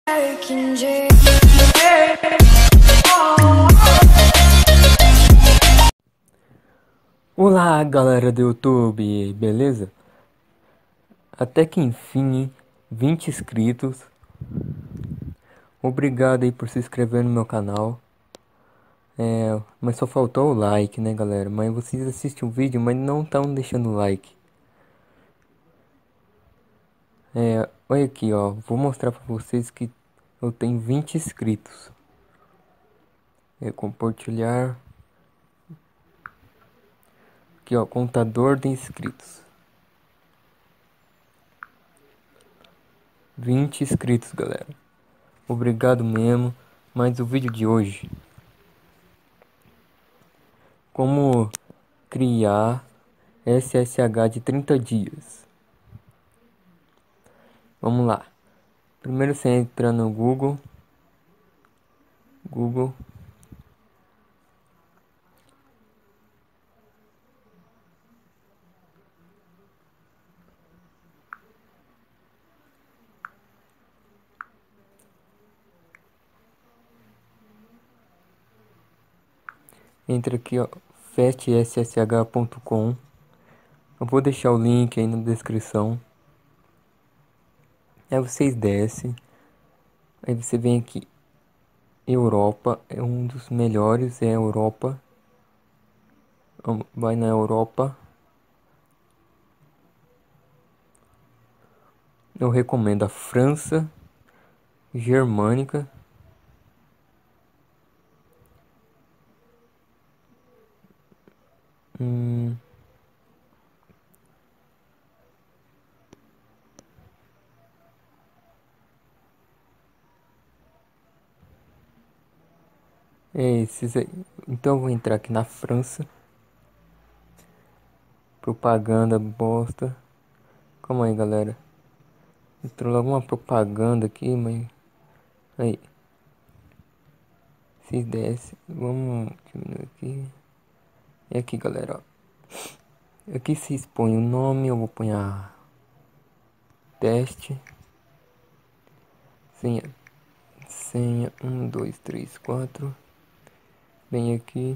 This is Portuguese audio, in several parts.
Olá galera do YouTube, beleza? Até que enfim, hein? 20 inscritos. Obrigado aí por se inscrever no meu canal. Mas só faltou o like, né galera? Mas vocês assistem o vídeo, mas não estão deixando o like. Olha aqui ó, vou mostrar pra vocês que eu tenho 20 inscritos. Compartilhar. Aqui ó, contador de inscritos. 20 inscritos galera. Obrigado mesmo. Mas o vídeo de hoje, como criar SSH de 30 dias. Vamos lá. Primeiro você entra no Google. Entra aqui ó, fastssh.com. Eu vou deixar o link aí na descrição. Aí vocês descem. Aí você vem aqui. Europa é um dos melhores, é a Europa. Vai na Europa. Eu recomendo a França, Germânica. É esses aí. Então eu vou entrar aqui na França. Propaganda bosta. Calma aí, galera. Entrou logo uma propaganda aqui, mas... Aí. Vocês descem. Vamos diminuir aqui. E aqui, galera, ó. Aqui vocês põem o nome. Eu vou pôr a teste. Senha. Senha. 1, 2, 3, 4. Vem aqui.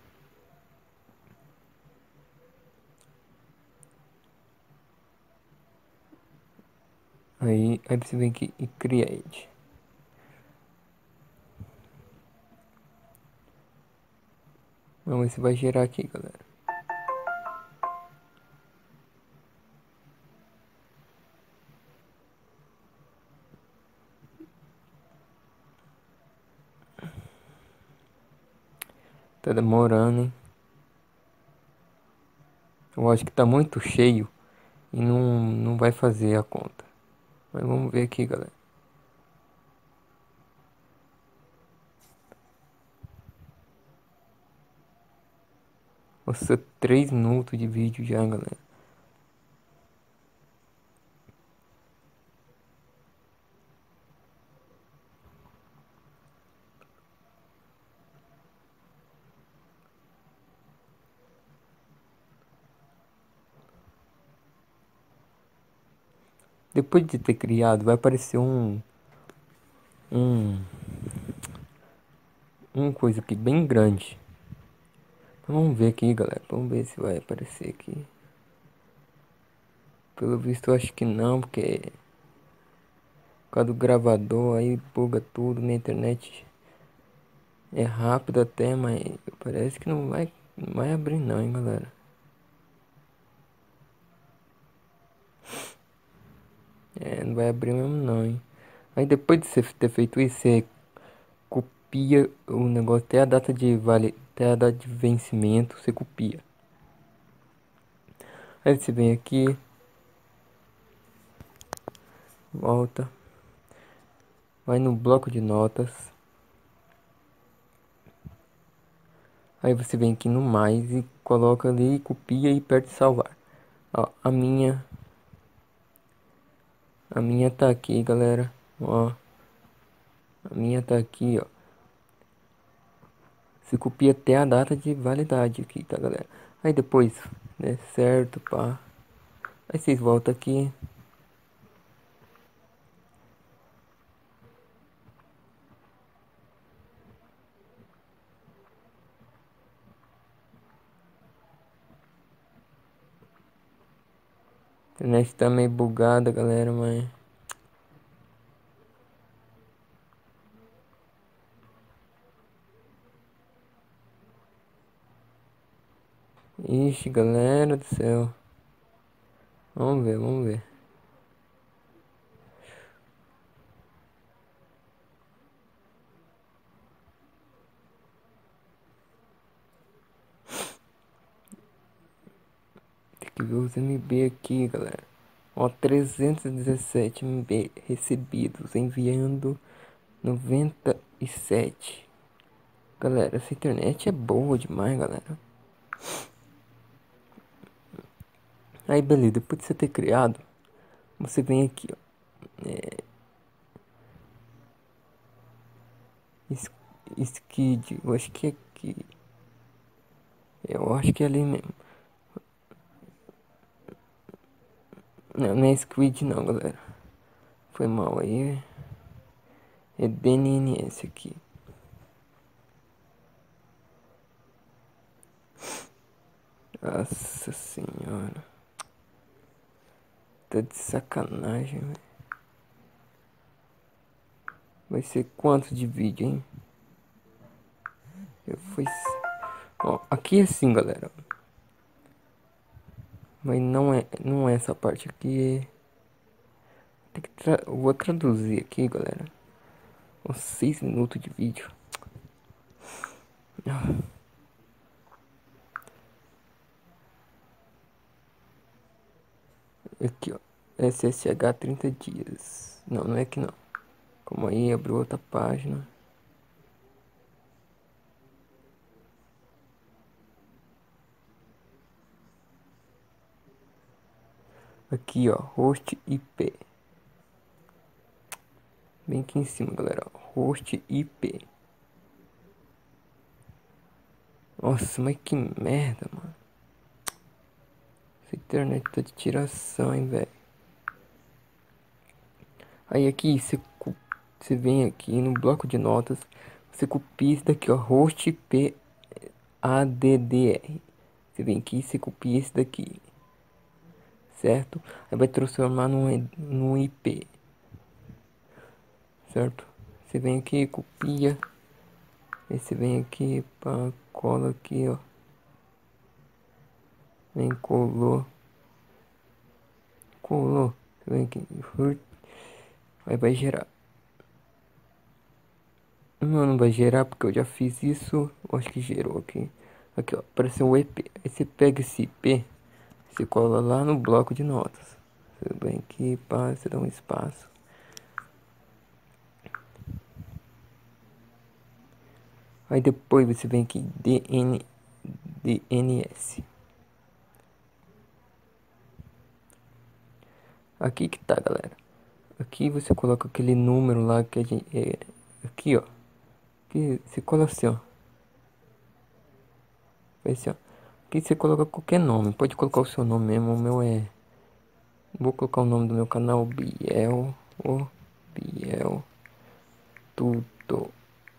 Aí você vem aqui e create. Vamos ver se vai gerar aqui, galera. Tá demorando, hein? Eu acho que tá muito cheio e não vai fazer a conta. Mas vamos ver aqui, galera. Nossa, 3 minutos de vídeo já, galera. Depois de ter criado, vai aparecer um coisa aqui bem grande. Vamos ver aqui, galera. Vamos ver se vai aparecer aqui. Pelo visto, eu acho que não, porque por causa do gravador aí buga tudo. Minha internet é rápida até, mas parece que não vai abrir não, hein, galera. Não vai abrir mesmo não, hein. Aí depois de você ter feito isso, você copia o negócio até a data até a data de vencimento, você copia. Aí você vem aqui, volta, vai no bloco de notas. Aí você vem aqui no mais e coloca ali, copia e aperta salvar. Ó, a minha tá aqui, galera. Ó, a minha tá aqui, ó. Você copia até a data de validade aqui, tá, galera? Aí depois, né, certo, pá. Aí vocês voltam aqui. internet tá meio bugada, galera, mas... Ixi, galera do céu. Vamos ver, vamos ver. Tem que ver os MB aqui, galera. Ó, 317 MB recebidos, enviando 97. Galera, essa internet é boa demais, galera. Aí, beleza, depois de você ter criado, você vem aqui, ó. Skid, eu acho que é aqui. Eu acho que é ali mesmo. Não, não é Squid não, galera. Foi mal aí. É DNNS aqui. Nossa senhora. Tá de sacanagem, velho. Vai ser quanto de vídeo, hein? Eu fui... Ó, aqui é assim, galera. Mas não é essa parte aqui. Eu vou traduzir aqui, galera. Uns 6 minutos de vídeo. Aqui, ó. SSH 30 dias. Não, não é aqui não. Como aí, abriu outra página. Aqui, ó. Host IP. Bem aqui em cima, galera. Host IP. Nossa, mas que merda, mano. Essa internet tá de tiração, hein, velho. Aí aqui, você vem aqui no bloco de notas. Você copia isso daqui, ó. Host IP ADDR. Você vem aqui e você copia esse daqui. Certo? Aí vai transformar num IP. Certo? Você vem aqui, copia. Aí você vem aqui, pá, cola aqui, ó. Vem, colou. Colou. Você vem aqui. Aí vai gerar. Não vai gerar porque eu já fiz isso. Eu acho que gerou aqui. Aqui, ó. Apareceu o IP. Aí você pega esse IP. Você cola lá no bloco de notas. Você vem aqui, pá, você dá um espaço. Aí depois você vem aqui, DNS. Aqui que tá, galera. Aqui você coloca aquele número lá que a gente... aqui, ó. Aqui você coloca assim, ó. Faz assim, ó. Aqui você coloca qualquer nome. Pode colocar o seu nome mesmo. O meu é... Vou colocar o nome do meu canal, Biel. Biel Tutoriais.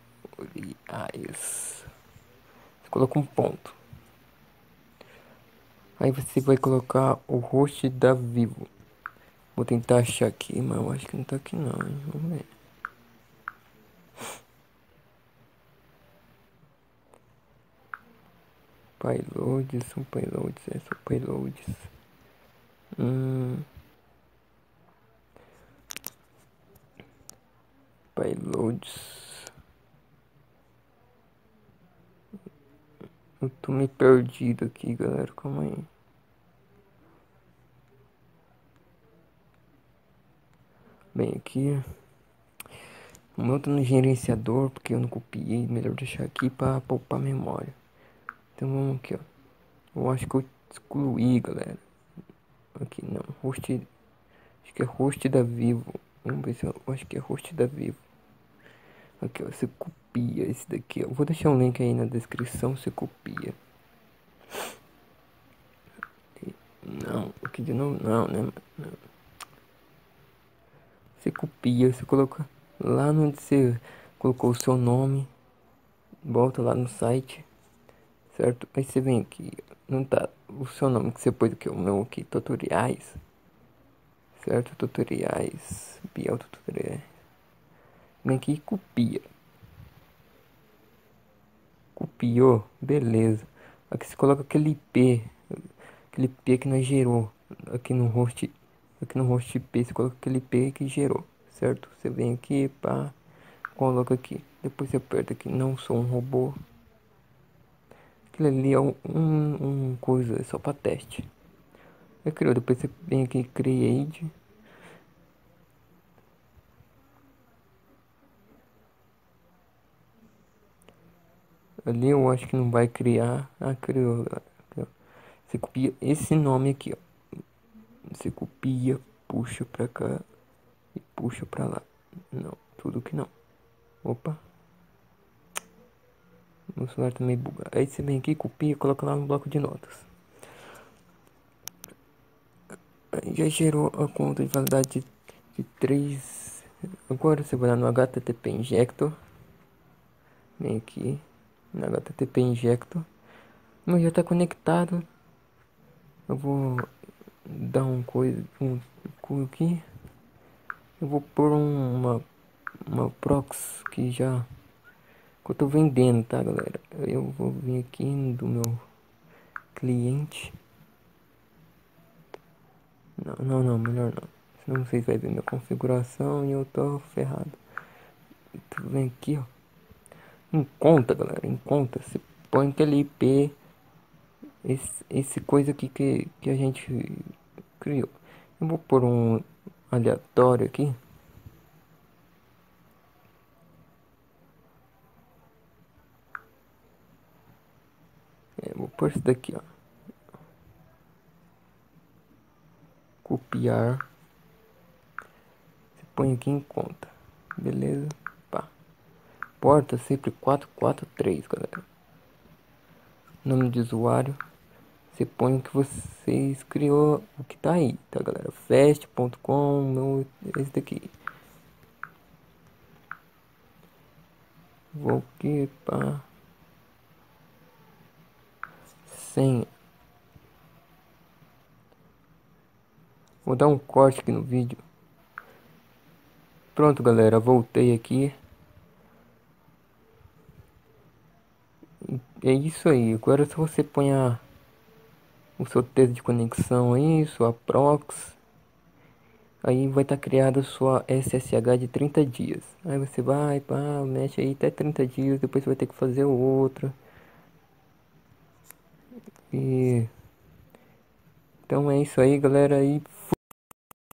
Você coloca um ponto. Aí você vai colocar o host da Vivo. Vou tentar achar aqui, mas eu acho que não tá aqui não, hein? Vamos ver. Payloads, são payloads, são payloads. Payloads. Eu tô meio perdido aqui, galera. Calma aí. Bem, aqui. O meu tá no gerenciador, porque eu não copiei. Melhor deixar aqui pra poupar memória. Então vamos aqui, ó. Eu acho que eu excluí, galera. Aqui não. Host. Acho que é host da Vivo. Vamos ver se eu acho que é host da Vivo. Aqui, ó. Você copia esse daqui, ó. Vou deixar um link aí na descrição. Você copia. Não, aqui de novo não, né? Não. Você copia, você coloca lá onde você colocou o seu nome. Volta lá no site, certo? Aí você vem aqui, não tá o seu nome que você pôs aqui, o meu aqui, tutoriais. certo? Tutoriais, Biel tutoriais. Vem aqui e copia. Copiou, beleza. Aqui você coloca aquele IP que nós gerou. Aqui no host, aqui no host IP você coloca aquele IP que gerou, certo? Você vem aqui, pá, coloca aqui. Depois você aperta aqui, não sou um robô. Aquilo ali é um coisa, é só pra teste. É criou, depois você vem aqui, create. Ali eu acho que não vai criar. Ah, criou, galera. Criou. Você copia esse nome aqui, ó. Você copia, puxa pra cá e puxa pra lá. Não, tudo que não. Opa, meu celular tá meio bugado. Aí você vem aqui, copia e coloca lá no bloco de notas. Aí já gerou a conta de validade de 3. Agora você vai lá no HTTP Injector. Vem aqui no HTTP Injector. Mas já tá conectado. Eu vou dar um aqui. Eu vou pôr uma prox que já que eu tô vendendo, tá, galera? Eu vou vir aqui do meu cliente. Não, melhor não. Senão vocês vão ver minha configuração e eu tô ferrado. Tu vem aqui, ó. Em conta, galera, em conta. Você põe aquele IP, esse coisa aqui que a gente criou. Eu vou pôr um aleatório aqui. Vou pôr isso daqui, ó. Copiar. Você põe aqui em conta. Beleza? Pá. Porta sempre 443, galera. Nome de usuário. Você põe o que vocês criou, o que tá aí, tá, galera? Fast.com, esse daqui. Vou aqui para senha. Vou dar um corte aqui no vídeo. Pronto, galera, voltei aqui. É isso aí. Agora se você põe o seu texto de conexão aí, sua prox, aí vai estar criada a sua SSH de 30 dias. Aí você vai, pá, mexe aí até 30 dias, depois você vai ter que fazer outra. E então é isso aí, galera. Aí